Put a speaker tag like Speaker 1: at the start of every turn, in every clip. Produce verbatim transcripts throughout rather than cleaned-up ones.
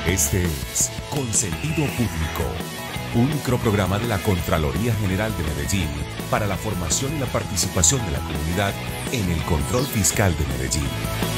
Speaker 1: Este es Consentido Público, un microprograma de la Contraloría General de Medellín para la formación y la participación de la comunidad en el control fiscal de Medellín.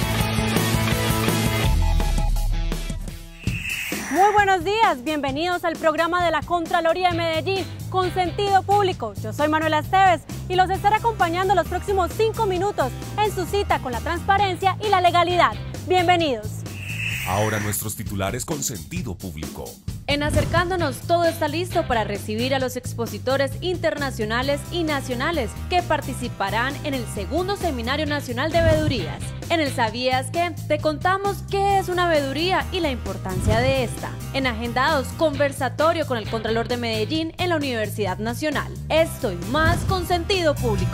Speaker 2: Muy buenos días, bienvenidos al programa de la Contraloría de Medellín, Consentido Público. Yo soy Manuela Esteves y los estaré acompañando los próximos cinco minutos en su cita con la transparencia y la legalidad. Bienvenidos.
Speaker 1: Ahora nuestros titulares con sentido público.
Speaker 3: En Acercándonos, todo está listo para recibir a los expositores internacionales y nacionales que participarán en el segundo Seminario Nacional de Veedurías. En el ¿Sabías qué? Te contamos qué es una veeduría y la importancia de esta. En Agendados, conversatorio con el Contralor de Medellín en la Universidad Nacional. Esto y más con sentido público.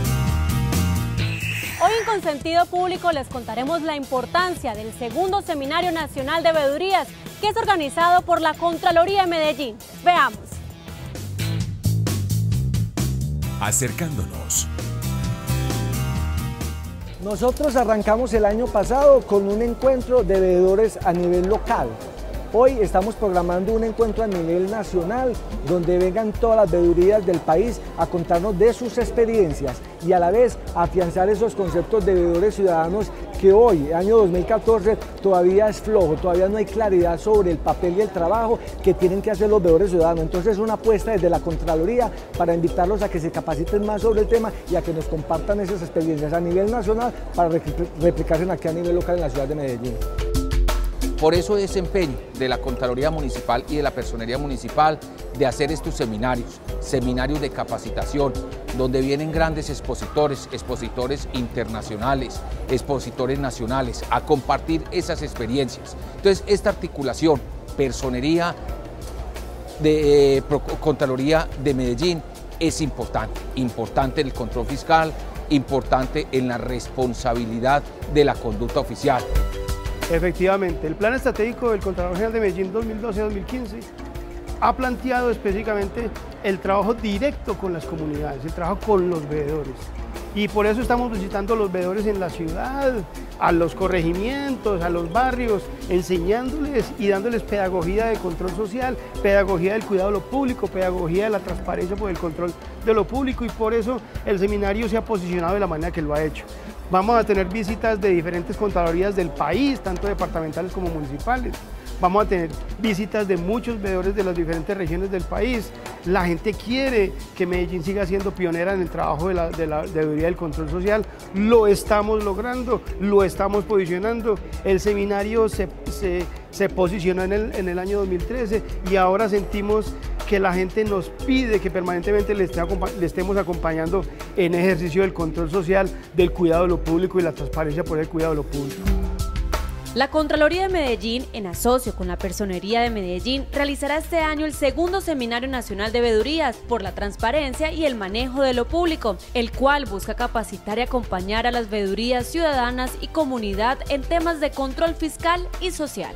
Speaker 2: Hoy en Consentido Público les contaremos la importancia del segundo Seminario Nacional de Veedurías, que es organizado por la Contraloría de Medellín. Veamos.
Speaker 1: Acercándonos.
Speaker 4: Nosotros arrancamos el año pasado con un encuentro de veedores a nivel local. Hoy estamos programando un encuentro a nivel nacional donde vengan todas las veedurías del país a contarnos de sus experiencias y a la vez afianzar esos conceptos de veedores ciudadanos que hoy, año dos mil catorce, todavía es flojo, todavía no hay claridad sobre el papel y el trabajo que tienen que hacer los veedores ciudadanos. Entonces es una apuesta desde la Contraloría para invitarlos a que se capaciten más sobre el tema y a que nos compartan esas experiencias a nivel nacional para replicarse aquí a nivel local en la ciudad de Medellín.
Speaker 5: Por eso ese empeño de la Contraloría Municipal y de la Personería Municipal de hacer estos seminarios, seminarios de capacitación, donde vienen grandes expositores, expositores internacionales, expositores nacionales, a compartir esas experiencias. Entonces, esta articulación, Personería de eh, Contraloría de Medellín, es importante, importante en el control fiscal, importante en la responsabilidad de la conducta oficial.
Speaker 6: Efectivamente, el Plan Estratégico del Contralor General de Medellín dos mil doce a dos mil quince ha planteado específicamente el trabajo directo con las comunidades, el trabajo con los veedores. Y por eso estamos visitando a los veedores en la ciudad, a los corregimientos, a los barrios, enseñándoles y dándoles pedagogía de control social, pedagogía del cuidado de lo público, pedagogía de la transparencia por el control de lo público, y por eso el seminario se ha posicionado de la manera que lo ha hecho. Vamos a tener visitas de diferentes contralorías del país, tanto departamentales como municipales. Vamos a tener visitas de muchos veedores de las diferentes regiones del país. La gente quiere que Medellín siga siendo pionera en el trabajo de la, de la veeduría del control social. Lo estamos logrando, lo estamos posicionando. El seminario se, se, se posicionó en el, en el año dos mil trece y ahora sentimos que la gente nos pide que permanentemente le, esté, le estemos acompañando en ejercicio del control social, del cuidado de lo público y la transparencia por el cuidado de lo público.
Speaker 3: La Contraloría de Medellín, en asocio con la Personería de Medellín, realizará este año el segundo Seminario Nacional de Veedurías por la transparencia y el manejo de lo público, el cual busca capacitar y acompañar a las veedurías ciudadanas y comunidad en temas de control fiscal y social.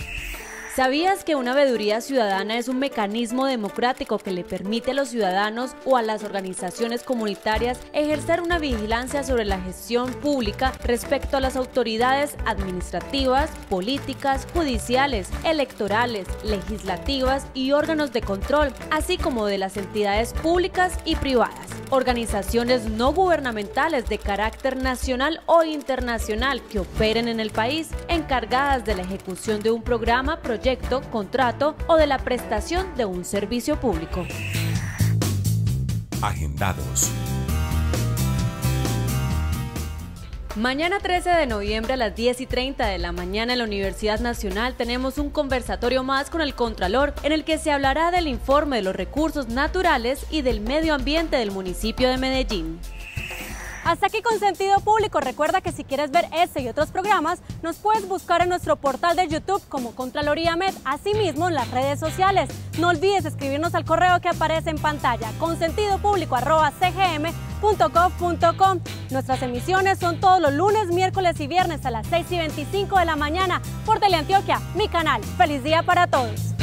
Speaker 3: ¿Sabías que una veeduría ciudadana es un mecanismo democrático que le permite a los ciudadanos o a las organizaciones comunitarias ejercer una vigilancia sobre la gestión pública respecto a las autoridades administrativas, políticas, judiciales, electorales, legislativas y órganos de control, así como de las entidades públicas y privadas, organizaciones no gubernamentales de carácter nacional o internacional que operen en el país, encargadas de la ejecución de un programa, proyecto, contrato o de la prestación de un servicio público?
Speaker 1: Agendados.
Speaker 3: Mañana trece de noviembre a las diez y treinta de la mañana en la Universidad Nacional tenemos un conversatorio más con el Contralor en el que se hablará del informe de los recursos naturales y del medio ambiente del municipio de Medellín.
Speaker 2: Hasta aquí Consentido Público. Recuerda que si quieres ver este y otros programas, nos puedes buscar en nuestro portal de YouTube como Contraloría Med, asimismo en las redes sociales. No olvides escribirnos al correo que aparece en pantalla, consentidopúblico arroba c g m punto gov punto com. Nuestras emisiones son todos los lunes, miércoles y viernes a las seis y veinticinco de la mañana por Teleantioquia, mi canal. ¡Feliz día para todos!